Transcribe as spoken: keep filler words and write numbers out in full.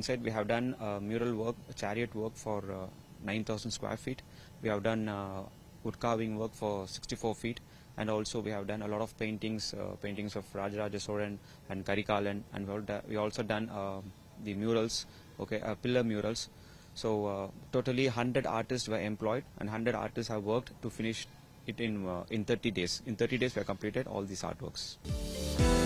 side, we have done uh, mural work, chariot work for uh, nine thousand square feet. We have done uh, wood carving work for sixty-four feet, and also we have done a lot of paintings, uh, paintings of Rajaraja Soran and Karikalan, and we also done uh, the murals, okay, uh, pillar murals. So uh, totally one hundred artists were employed, and one hundred artists have worked to finish it in uh, in thirty days. In thirty days, we have completed all these artworks.